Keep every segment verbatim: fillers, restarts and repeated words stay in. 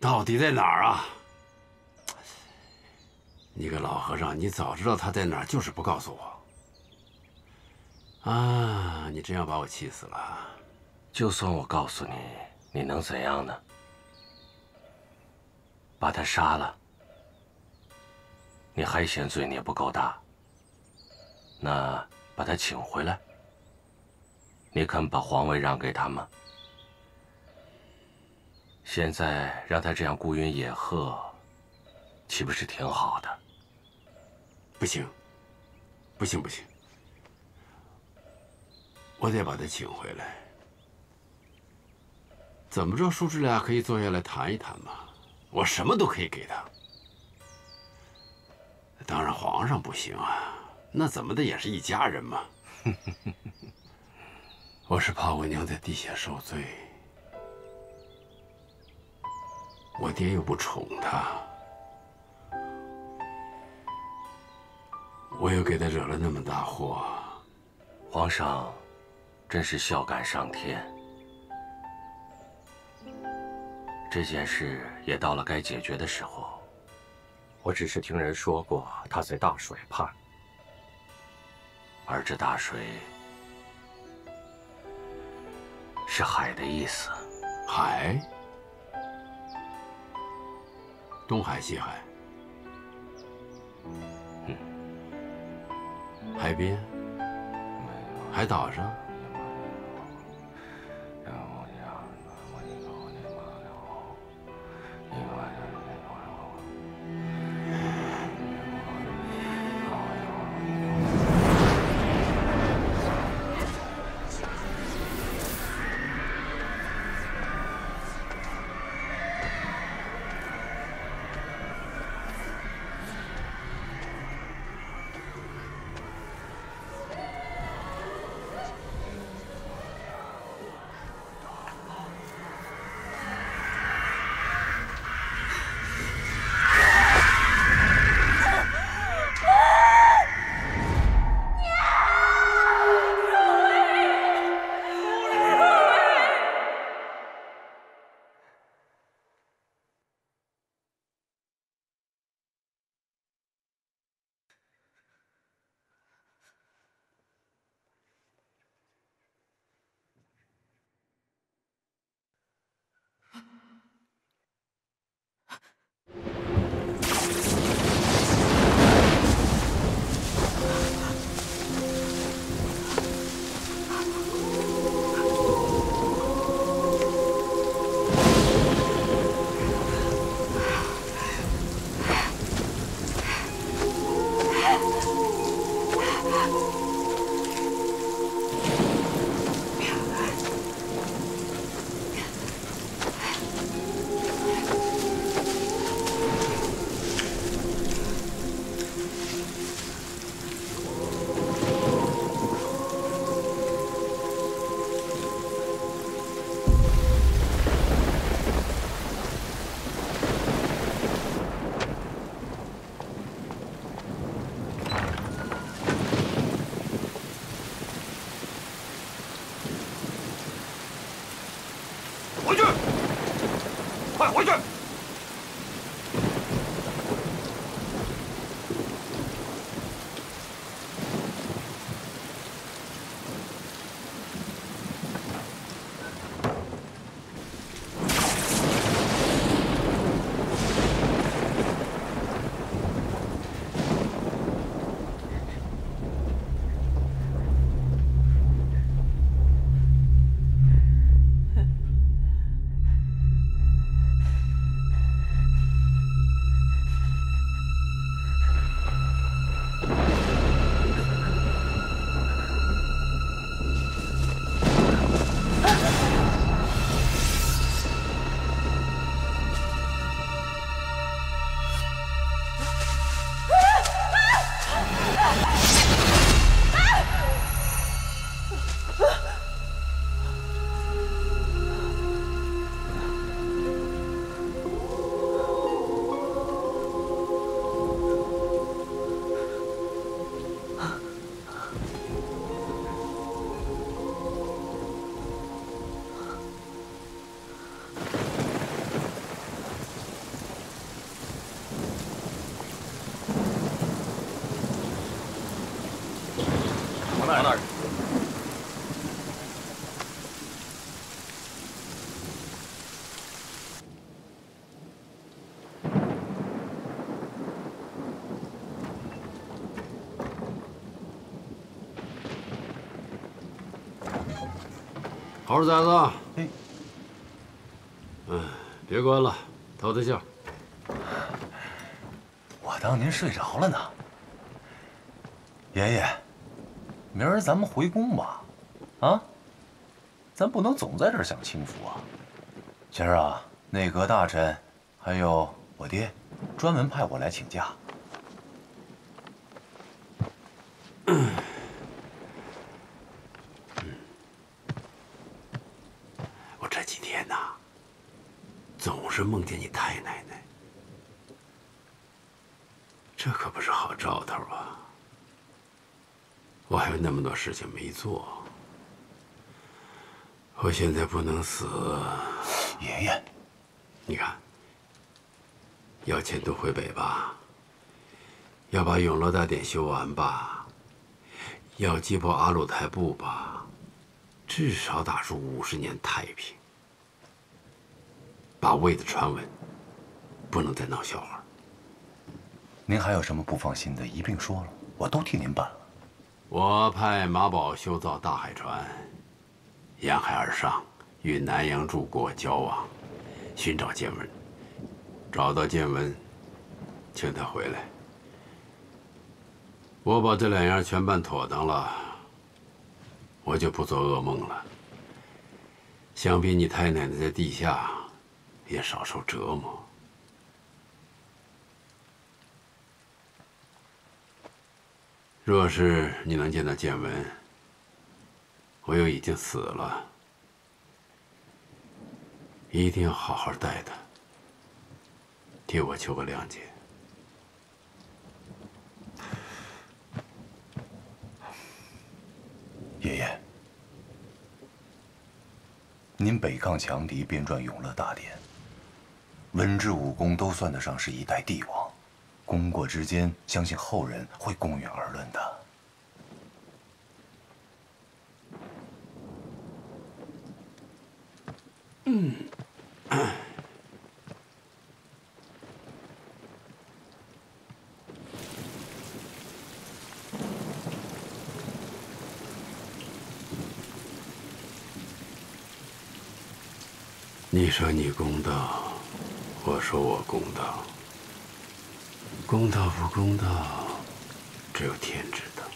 到底在哪儿啊？你个老和尚，你早知道他在哪儿，就是不告诉我。啊，你真要把我气死了！ 就算我告诉你，你能怎样呢？把他杀了，你还嫌罪孽不够大？那把他请回来，你肯把皇位让给他吗？现在让他这样孤云野鹤，岂不是挺好的？ 不行，不行，不行！我得把他请回来。怎么着，叔侄俩可以坐下来谈一谈嘛？我什么都可以给他。当然，皇上不行啊，那怎么的也是一家人嘛。我是怕我娘在地下受罪，我爹又不宠她，我又给她惹了那么大祸。 皇上真是孝感上天。这件事也到了该解决的时候。我只是听人说过，他在大水畔，而这大水是海的意思。 海？东海、西海？ 嗯， 海边？海岛上？ 猴崽子， 哎， 嗯，别关了，透透气儿。 我当您睡着了呢。爷爷，明儿咱们回宫吧，啊？咱不能总在这儿享清福啊。今儿啊，内阁大臣还有我爹，专门派我来请假。 嗯，我这几天呐，总是梦见你太奶奶，这可不是好兆头啊！我还有那么多事情没做，我现在不能死。 爷爷， 你看，要迁都回北吧，要把永乐大典修完吧，要击破阿鲁台部吧，至少打出五十年太平。把魏的传闻不能再闹笑话。 您还有什么不放心的，一并说了，我都替您办了。 我派马宝修造大海船，沿海而上，与南洋诸国交往，寻找见闻。找到见闻，请他回来。我把这两样全办妥当了，我就不做噩梦了。想必你太奶奶在地下也少受折磨。若是你能见到见闻，我又已经死了，一定要好好待他，替我求个谅解。 爷爷，您北抗强敌，编撰《永乐大典》，文治武功都算得上是一代帝王，功过之间，相信后人会公允而论的。 嗯。你说你公道，我说我公道。公道不公道，只有天知道。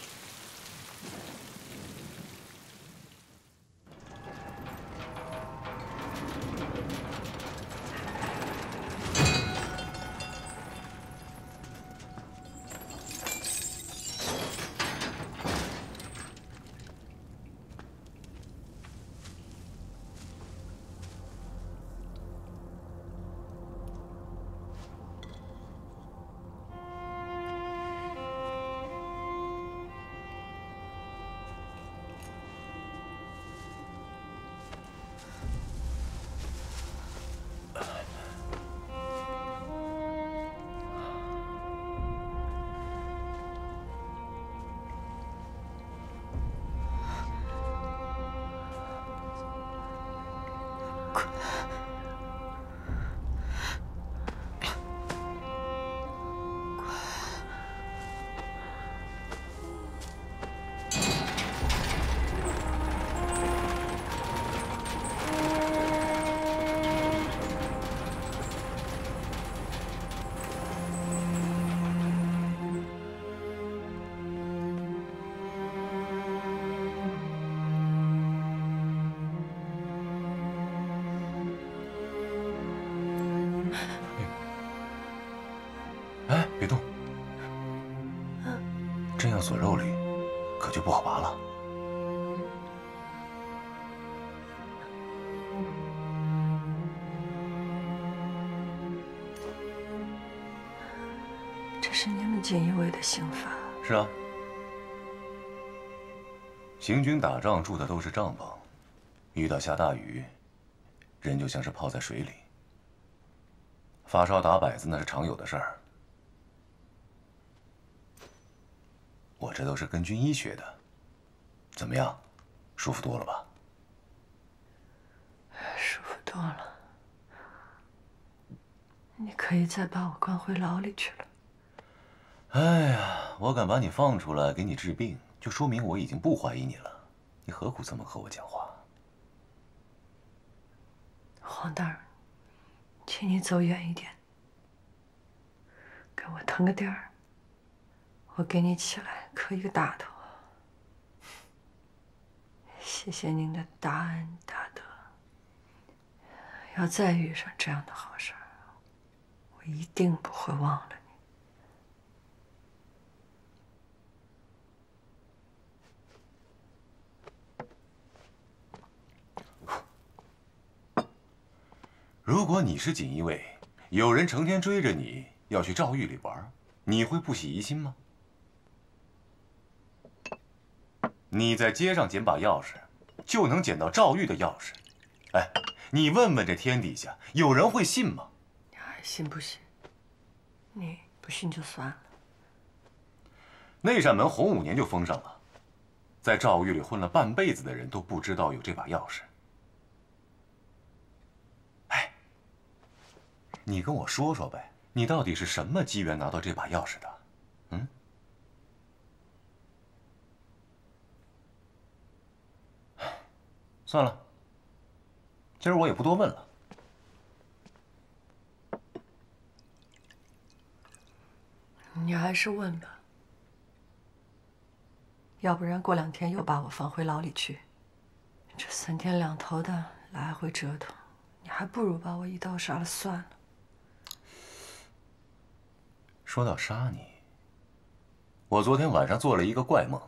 哎，别动，这样锁肉里，可就不好拔了。 这是你们锦衣卫的刑法。 是啊，行军打仗住的都是帐篷，遇到下大雨，人就像是泡在水里。发烧打摆子那是常有的事儿。我这都是跟军医学的，怎么样，舒服多了吧？ 舒服多了。你可以再把我关回牢里去了。 哎呀，我敢把你放出来给你治病，就说明我已经不怀疑你了。你何苦这么和我讲话？ 黄大人，请你走远一点，给我腾个地儿，我给你起来磕一个大头。谢谢您的大恩大德。要再遇上这样的好事儿，我一定不会忘了你。如果你是锦衣卫，有人成天追着你要去诏狱里玩，你会不喜疑心吗？你在街上捡把钥匙，就能捡到诏狱的钥匙。哎，你问问这天底下，有人会信吗？ 你还信不信？你不信就算了。 那扇门洪五年就封上了，在诏狱里混了半辈子的人都不知道有这把钥匙。哎，你跟我说说呗，你到底是什么机缘拿到这把钥匙的？嗯？算了，今儿我也不多问了。 你还是问吧，要不然过两天又把我放回牢里去，这三天两头的来回折腾，你还不如把我一刀杀了算了。 说到杀你，我昨天晚上做了一个怪梦。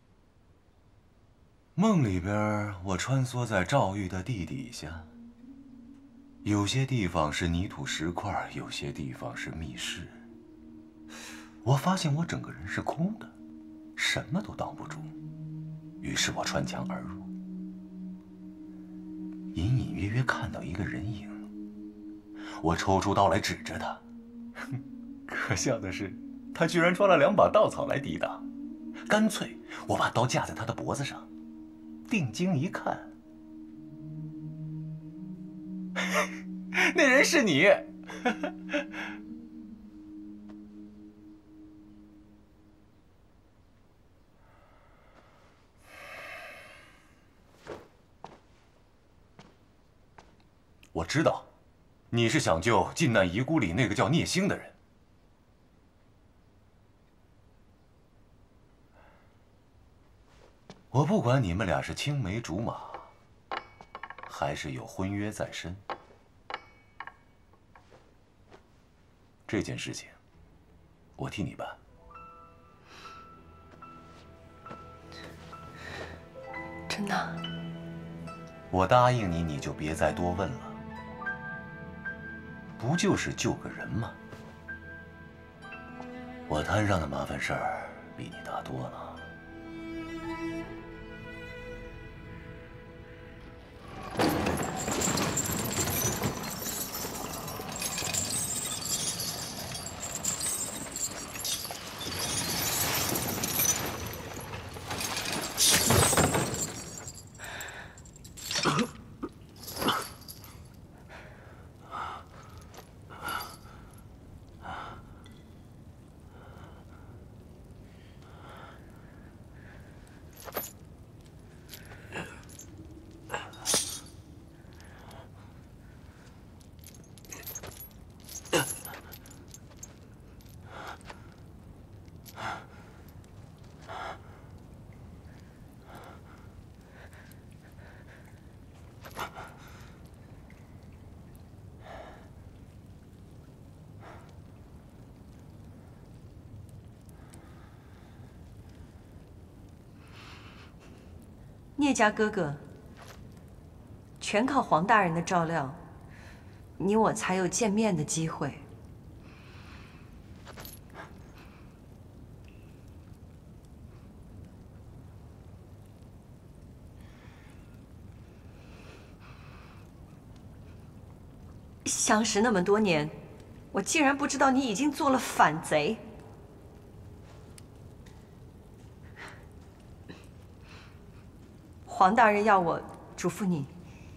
梦里边，我穿梭在诏狱的地底下，有些地方是泥土石块，有些地方是密室。我发现我整个人是空的，什么都挡不住。于是我穿墙而入，隐隐约约看到一个人影。我抽出刀来指着他，可笑的是，他居然抓了两把稻草来抵挡。干脆我把刀架在他的脖子上。定睛一看，那人是你。我知道，你是想救靖难遗孤里那个叫聂星的人。我不管你们俩是青梅竹马，还是有婚约在身，这件事情我替你办。 真的？ 我答应你，你就别再多问了。不就是救个人吗？我摊上的麻烦事儿比你大多了。 聂家哥哥，全靠黄大人的照料，你我才有见面的机会。相识那么多年，我竟然不知道你已经做了反贼。黄大人要我嘱咐你，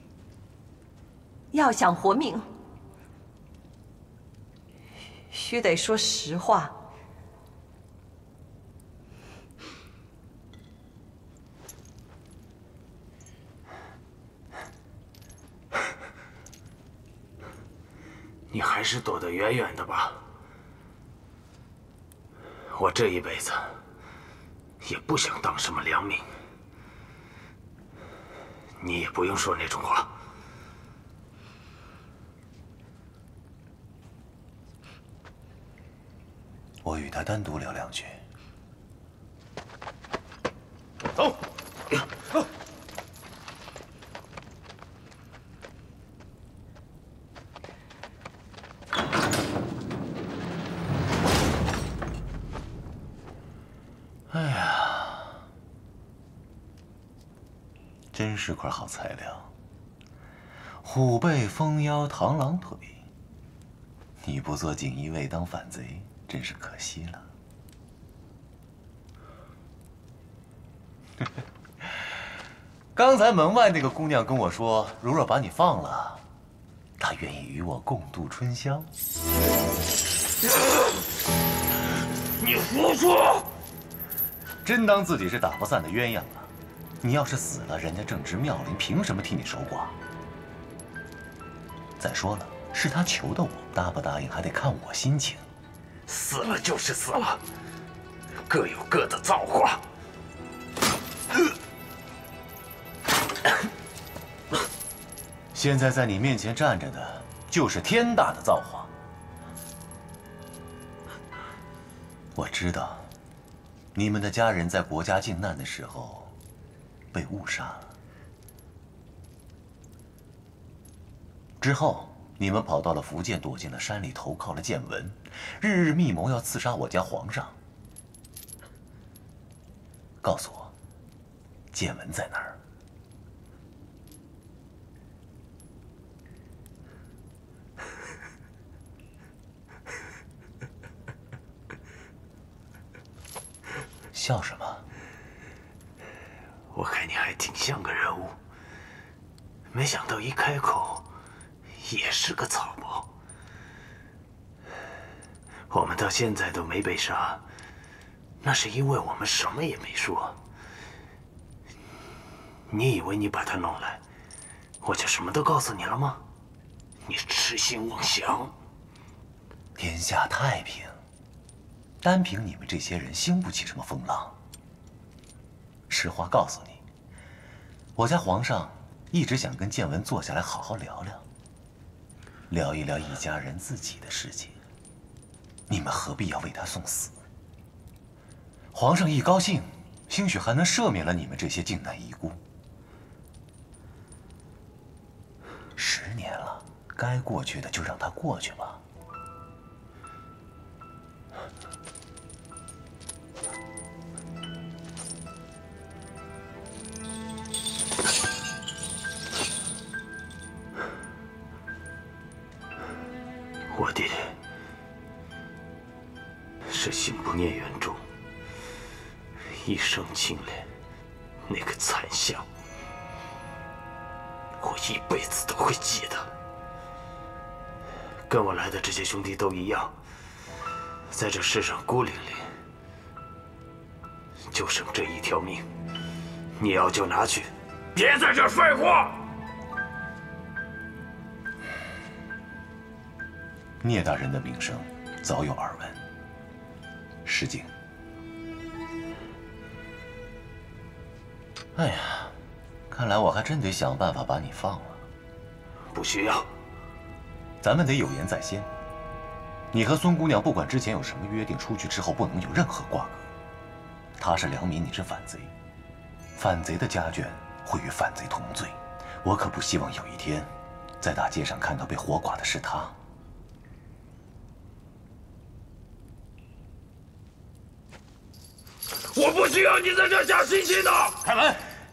要想活命，须得说实话。 你还是躲得远远的吧。我这一辈子也不想当什么良民，你也不用说那种话。 我与他单独聊两句。 走。走。 哎呀，真是块好材料。虎背蜂腰，螳螂腿。你不做锦衣卫当反贼，真是可惜了。刚才门外那个姑娘跟我说，如若把你放了，她愿意与我共度春宵。 你胡说！ 真当自己是打不散的鸳鸯了？你要是死了，人家正值妙龄，凭什么替你守寡？再说了，是他求的我，答不答应还得看我心情。 死了就是死了，各有各的造化。 现在在你面前站着的，就是天大的造化。我知道，你们的家人在国家靖难的时候被误杀了，之后你们跑到了福建，躲进了山里，投靠了建文，日日密谋要刺杀我家皇上。告诉我，建文在哪儿？笑什么？ 我看你还挺像个人物，没想到一开口也是个草包。我们到现在都没被杀，那是因为我们什么也没说。你以为你把他弄来，我就什么都告诉你了吗？你痴心妄想。 天下太平，单凭你们这些人兴不起什么风浪。实话告诉你，我家皇上一直想跟建文坐下来好好聊聊，聊一聊一家人自己的事情。你们何必要为他送死？皇上一高兴，兴许还能赦免了你们这些靖难遗孤。十年了，该过去的就让它过去吧。 我爹是心不念远忠，一生清廉，那个残相，我一辈子都会记得。跟我来的这些兄弟都一样，在这世上孤零零，就剩这一条命，你要就拿去，别在这废话。 聂大人的名声早有耳闻。石敬，哎呀，看来我还真得想办法把你放了。 不需要， 咱们得有言在先。你和孙姑娘不管之前有什么约定，出去之后不能有任何瓜葛。他是良民，你是反贼，反贼的家眷会与反贼同罪。我可不希望有一天，在大街上看到被活剐的是他。 我不需要你在这下心机的。 开门。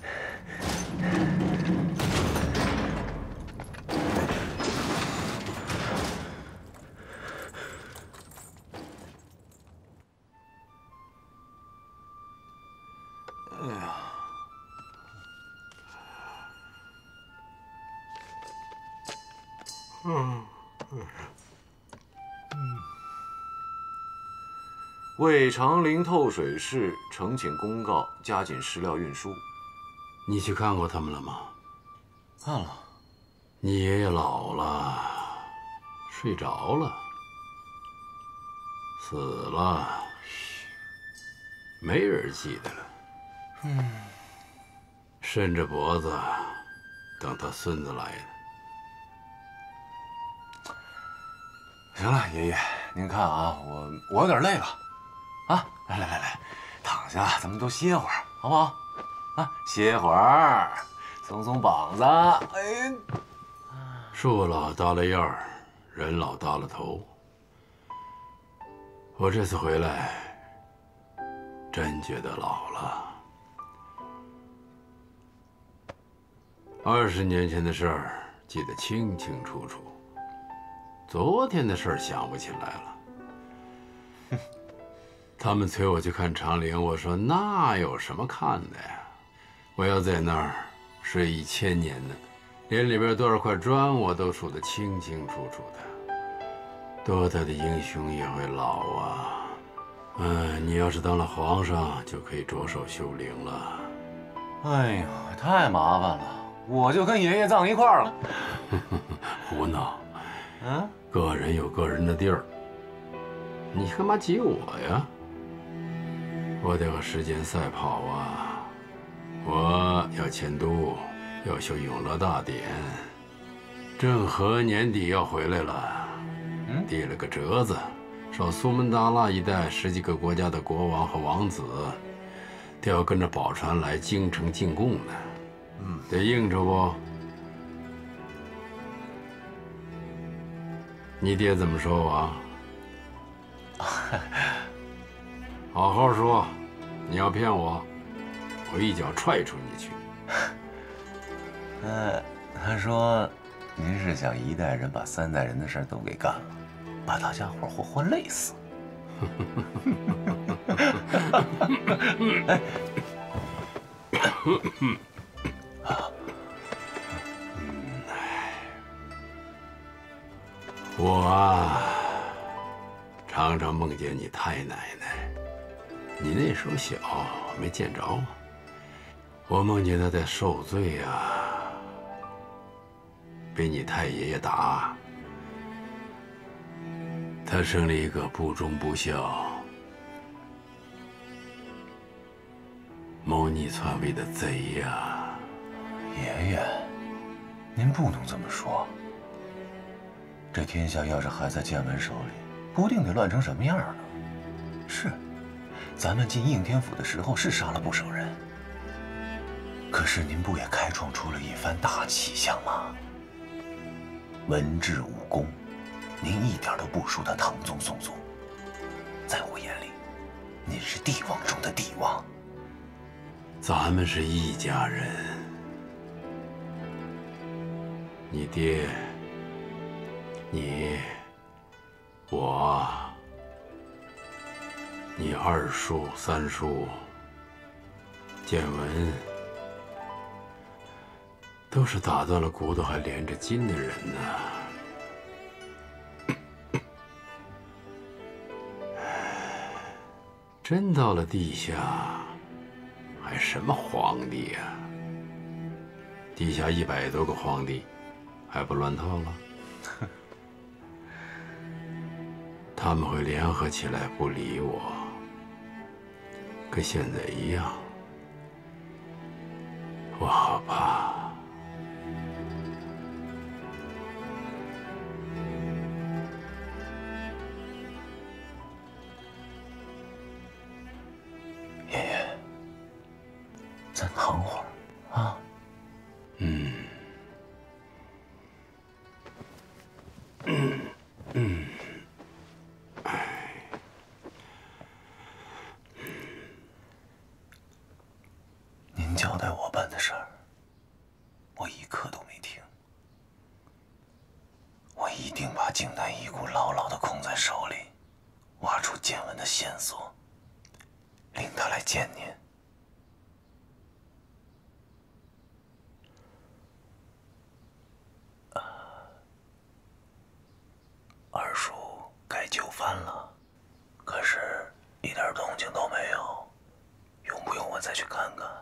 哎呀，嗯嗯嗯。 为长陵透水市呈请公告，加紧石料运输。 你去看过他们了吗？ 看了。 你爷爷老了， 睡着了，死了，没人记得了。嗯，伸着脖子等他孙子来呢。 行了，爷爷，您看啊，我我有点累了，啊，来来来来，躺下，咱们都歇会儿，好不好？啊，歇会儿，松松膀子。哎， 树老耷了腰儿，人老耷了头。我这次回来，真觉得老了。二十年前的事儿记得清清楚楚，昨天的事儿想不起来了。他们催我去看长陵，我说那有什么看的呀？我要在那儿睡一千年呢，连里边多少块砖我都数得清清楚楚的。多大的英雄也会老啊！嗯，你要是当了皇上，就可以着手修陵了。 哎呀，太麻烦了，我就跟爷爷葬一块儿了。 胡闹！ 嗯， 个人有个人的地儿，你干嘛挤我呀？我得和时间赛跑啊！我要迁都，要修永乐大典。郑和年底要回来了， 嗯， 递了个折子，说苏门答腊一带十几个国家的国王和王子都要跟着宝船来京城进贡呢。嗯，得应着不？你爹怎么说我啊？好好说，你要骗我，我一脚踹出你去。 嗯，他说，您是想一代人把三代人的事儿都给干了，把大家伙活活累死。 我啊，常常梦见你太奶奶。你那时候小，没见着。我梦见她在受罪啊，被你太爷爷打。她生了一个不忠不孝、谋逆篡位的贼呀！ 爷爷，您不能这么说。这天下要是还在建文手里，不定得乱成什么样呢。是，咱们进应天府的时候是杀了不少人，可是您不也开创出了一番大气象吗？文治武功，您一点都不输他唐宗宋宗。在我眼里，您是帝王中的帝王。 咱们是一家人，你爹。你，我，你二叔、三叔，建文，都是打断了骨头还连着筋的人呢。真到了地下，还什么皇帝呀？地下一百多个皇帝，还不乱套了？他们会联合起来不理我，跟现在一样。我好怕。 爷爷，咱躺会儿啊。 嗯。嗯嗯。 您交代我办的事儿，我一刻都没停。我一定把靖难遗骨牢牢地控在手里，挖出建文的线索，领他来见您。二叔该就范了，可是一点动静都没有，用不用我再去看看？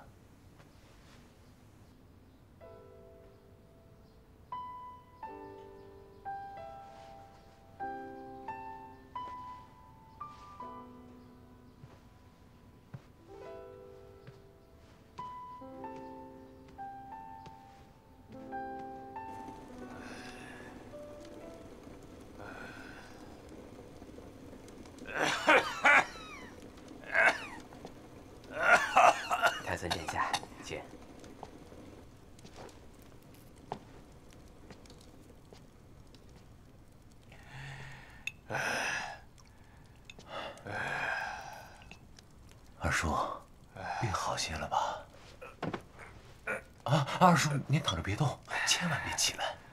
二叔，病好些了吧？啊，二叔，您躺着别动，千万别起来。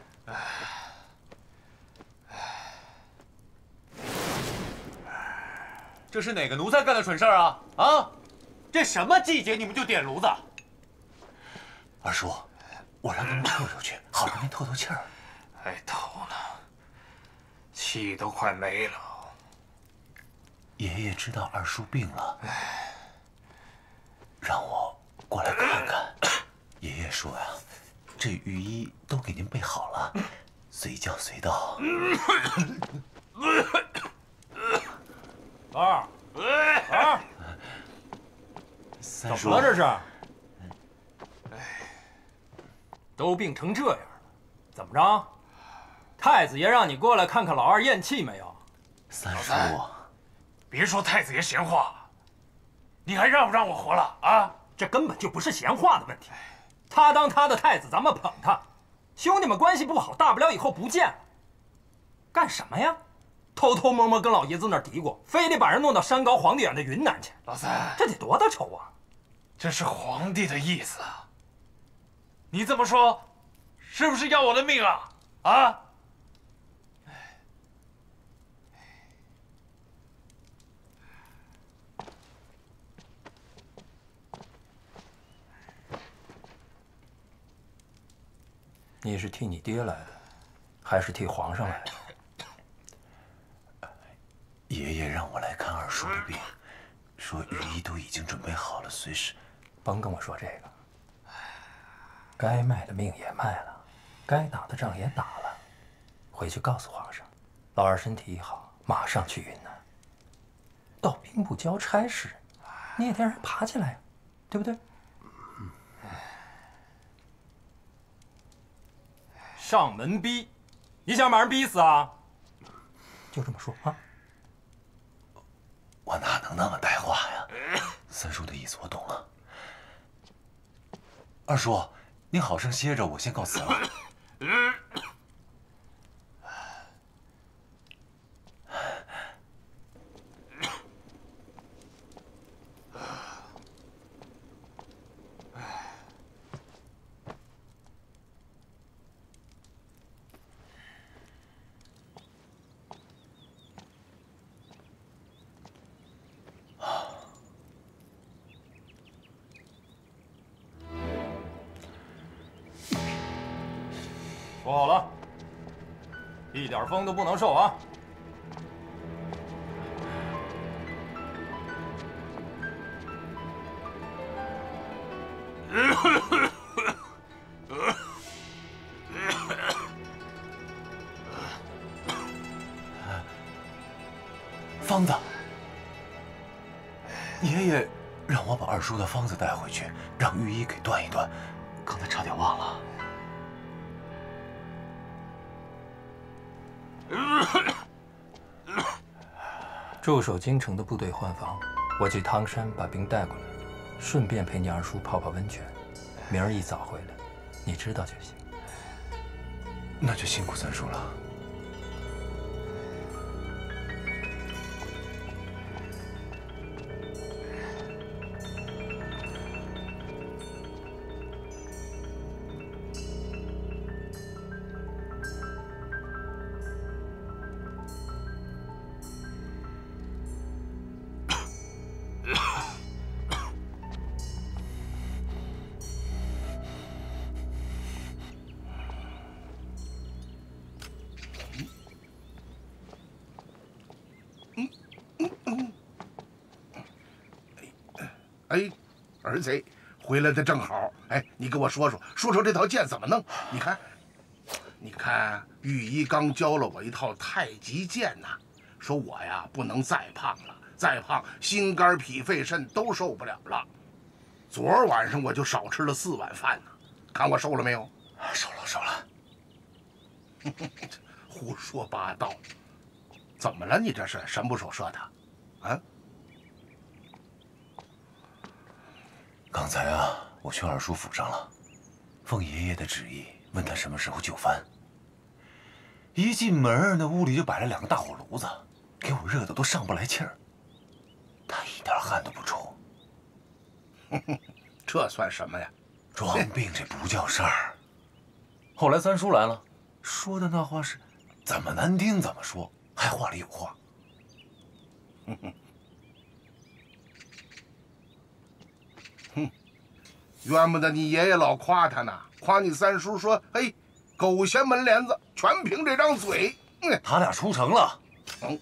这是哪个奴才干的蠢事儿啊？啊！这什么季节你们就点炉子？二叔，我让他们撤出去，好让您透透气儿。 哎，头呢？气都快没了。 爷爷知道二叔病了，让我过来看看。爷爷说呀，这御医都给您备好了，随叫随到。 老二，老二， 三叔， 怎么了这是？都病成这样了，怎么着？太子爷让你过来看看老二咽气没有？ 三叔， 别说太子爷闲话，你还让不让我活了啊？ 这根本就不是闲话的问题。他当他的太子，咱们捧他，兄弟们关系不好，大不了以后不见了。干什么呀？偷偷摸摸跟老爷子那儿嘀咕，非得把人弄到山高皇帝远的云南去。 老三， 这得多大仇啊！ 这是皇帝的意思啊！你这么说，是不是要我的命啊？啊！ 你是替你爹来的，还是替皇上来的？ 爷爷让我来看二叔的病，说御医都已经准备好了，随时。 甭跟我说这个，该卖的命也卖了，该打的仗也打了，回去告诉皇上，老二身体一好，马上去云南。到兵部交差时，你也得让人爬起来呀，对不对？上门逼，你想把人逼死啊？就这么说啊。 我哪能那么带话呀？三叔的意思我懂了。二叔，您好生歇着，我先告辞了。 说好了，一点风都不能受啊！ 方子，爷爷让我把二叔的方子带回去，让御医给断一断，刚才差点忘了。 驻守京城的部队换防，我去汤山把兵带过来，顺便陪你二叔泡泡温泉。明儿一早回来，你知道就行。 那就辛苦三叔了。 哎，儿子，回来的正好。哎，你给我说说，说说这套剑怎么弄？你看，你看，御医刚教了我一套太极剑呐，说我呀不能再胖了，再胖心肝脾肺肾都受不了了。昨儿晚上我就少吃了四碗饭呢，看我瘦了没有？ 瘦了，瘦了。 胡说八道！怎么了？你这是神不守舍的？啊？ 刚才啊，我去二叔府上了，奉爷爷的旨意，问他什么时候就藩。 一进门，那屋里就摆了两个大火炉子，给我热的都上不来气儿。他一点汗都不出。 这算什么呀？ 装病这不叫事儿。后来三叔来了，说的那话是怎么难听怎么说，还话里有话。 哼，怨不得你爷爷老夸他呢，夸你三叔说：“嘿，狗衔门帘子，全凭这张嘴。”嗯， 他俩出城了。 嗯。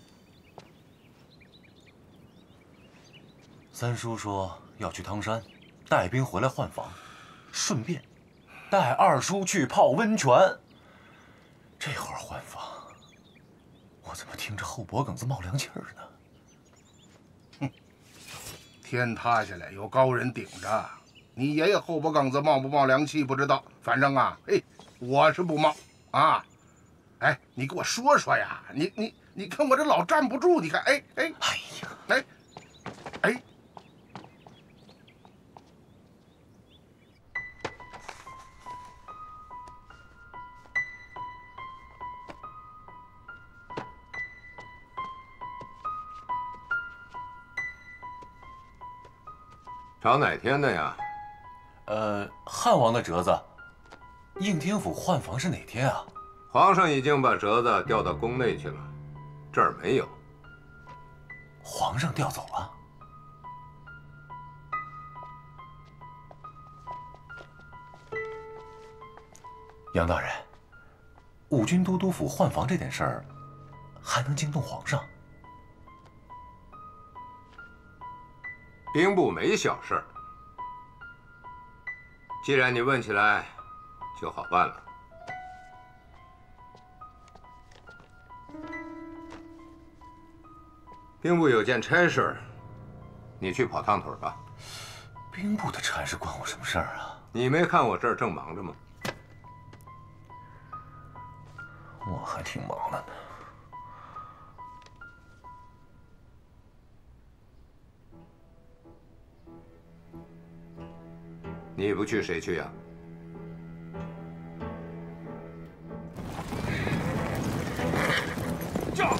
三叔说要去汤山，带兵回来换防，顺便带二叔去泡温泉。这会儿换防，我怎么听着后脖梗子冒凉气儿呢？ 哼，天塌下来有高人顶着，你爷爷后脖梗子冒不冒凉气不知道，反正啊，嘿，我是不冒啊。哎，你给我说说呀，你你你看我这老站不住，你看，哎哎哎呀， 哎哎。 找哪天的呀？ 呃，汉王的折子，应天府换防是哪天啊？ 皇上已经把折子调到宫内去了，这儿没有。 皇上调走了？杨大人，五军都督府换防这点事儿，还能惊动皇上？ 兵部没小事儿，既然你问起来，就好办了。兵部有件差事，你去跑趟腿吧。 兵部的差事关我什么事儿啊？ 你没看我这儿正忙着吗？ 我还挺忙的呢。 你不去谁去呀？ 驾！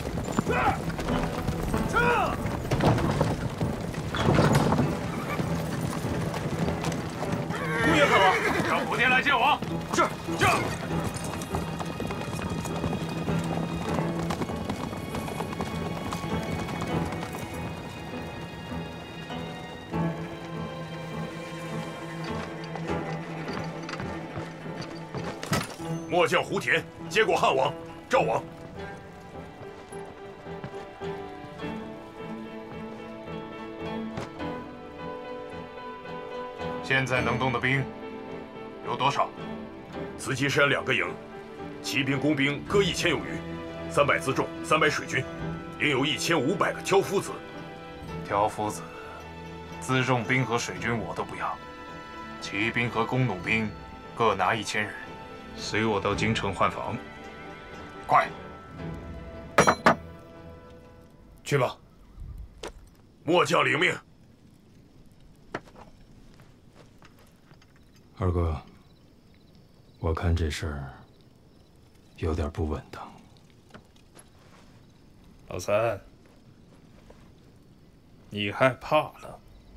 驾！姑爷快王，让虎爹来见我。是。驾！末将胡田接过汉王、赵王。现在能动的兵有多少？慈岐山两个营，骑兵、工兵各一千有余，三百辎重，三百水军，另有一千五百个挑夫子。 挑夫子、辎重兵和水军我都不要，骑兵和工弩兵各拿一千人。随我到京城换防，快去吧。末将领命。 二哥，我看这事儿有点不稳当。 老三，你害怕了？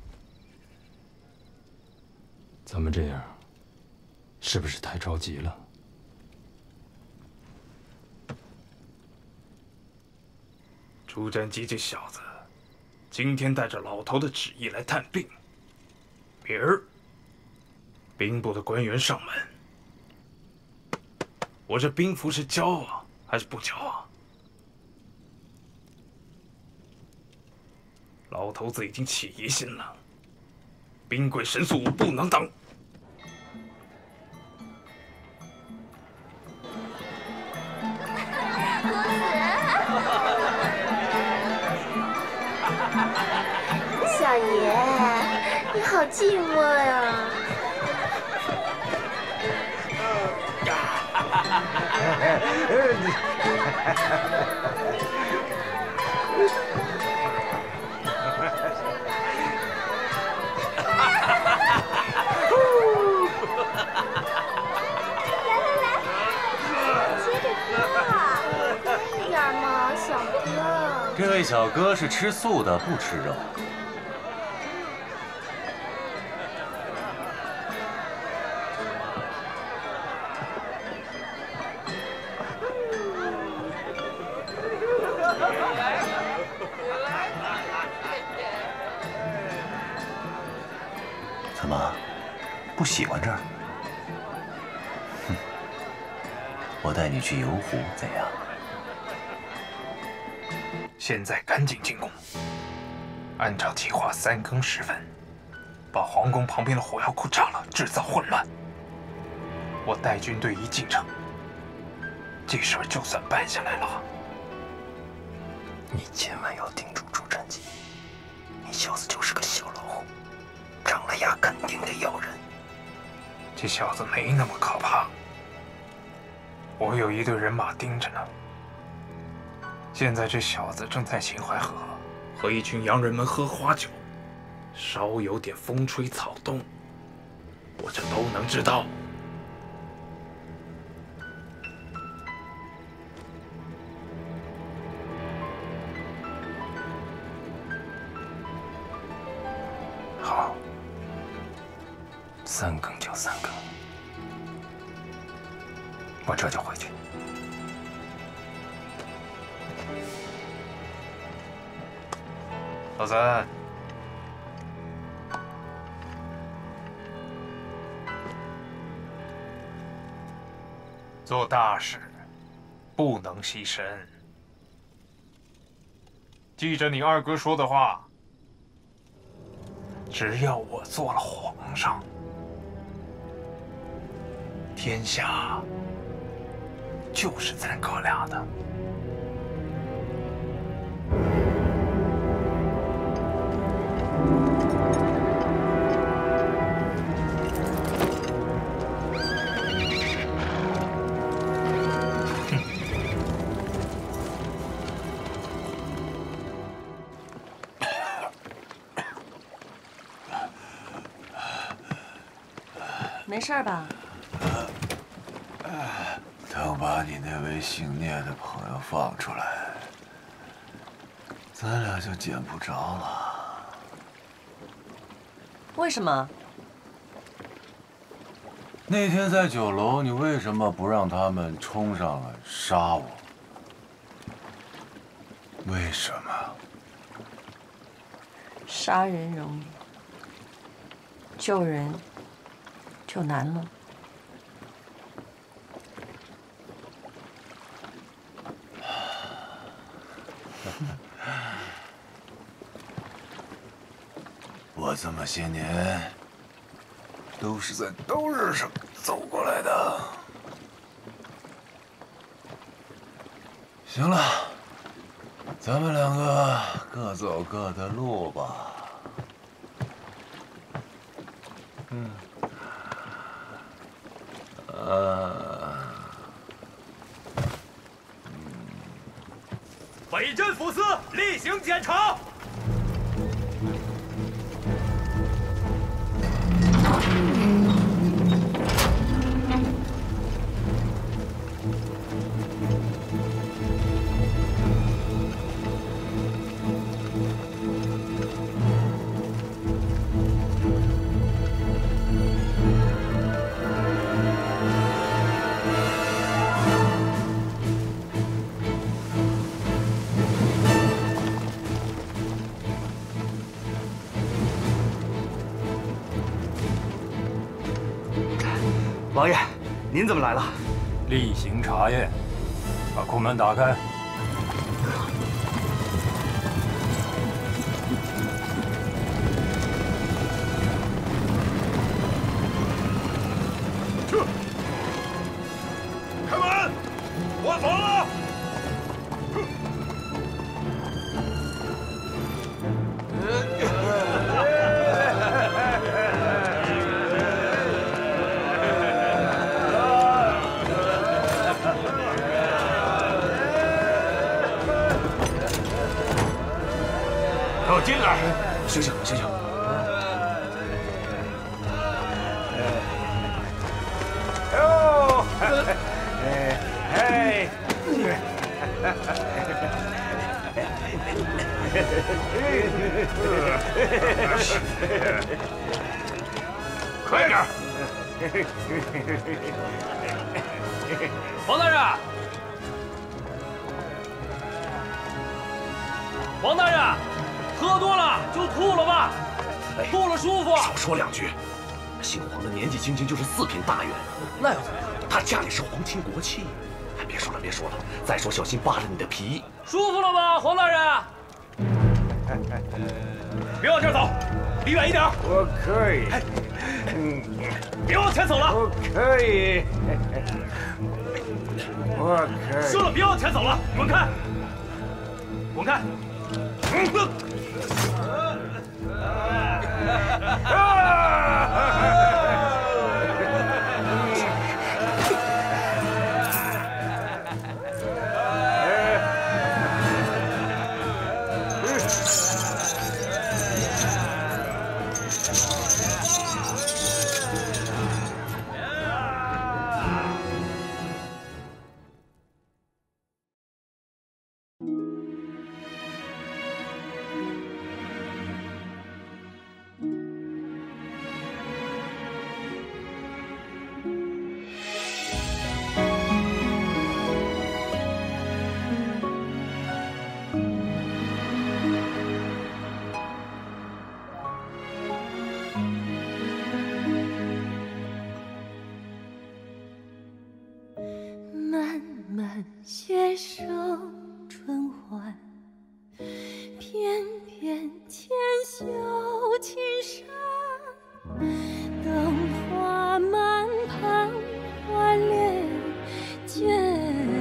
咱们这样，是不是太着急了？ 朱瞻基这小子，今天带着老头的旨意来探病，明儿兵部的官员上门，我这兵符是交啊，还是不交啊？老头子已经起疑心了，兵贵神速，不能当。 小爷，你好寂寞呀！来来来，接着跳。 这位小哥是吃素的，不吃肉。怎么，不喜欢这儿？哼，我带你去游湖，怎样？ 现在赶紧进攻，按照计划，三更时分，把皇宫旁边的火药库炸了，制造混乱。我带军队一进城，这事儿就算办下来了。 你千万要盯住朱瞻基，你小子就是个小老虎，长了牙肯定得咬人。 这小子没那么可怕，我有一队人马盯着呢。 现在这小子正在秦淮河和一群洋人们喝花酒，稍有点风吹草动，我这都能知道。好， 三更就三更，我这就回去。 老三，做大事不能牺牲。记着你二哥说的话，只要我做了皇上，天下就是咱哥俩的。 没事吧？ 等把你那位姓聂的朋友放出来，咱俩就见不着了。 为什么？ 那天在酒楼，你为什么不让他们冲上来杀我？为什么？ 杀人容易，救人就难了。 我这么些年都是在刀刃上走过来的。行了，咱们两个各走各的路吧。嗯。呃。 北镇抚司例行检查。 王爷，您怎么来了？ 例行查验，把库门打开。 去，开门，我走了。 进来，醒醒醒醒！ 哟，哎哎， 快点！ 王大人，王大人，喝多了就吐了吧，吐了舒服。 少说两句。姓黄的年纪轻轻就是四品大员， 那又怎么样？ 他家里是皇亲国戚。哎，别说了，别说了。再说小心扒了你的皮。 舒服了吗，黄大人？别往这儿走，离远一点。 我可以。 嗯，别往前走了。 我可以。我可以。 说了，别往前走了，滚开！滚开！嗯。 雪收春还，翩翩牵绣青山。灯花满盘花恋卷，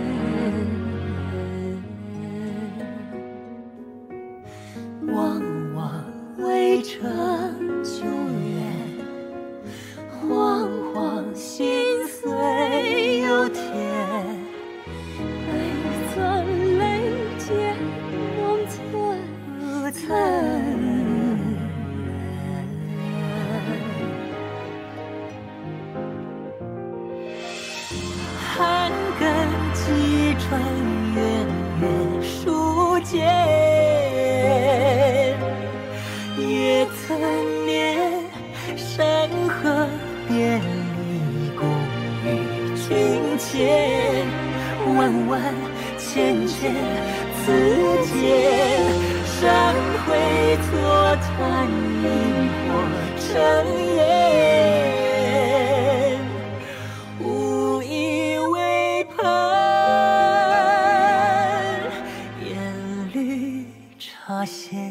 望望渭城旧园，惶惶心碎又甜。寒根击穿远远书剑，也曾念山河别离，共与君前。万万千千此间，山会错弹萤火成烟。无意为盼，烟绿茶闲。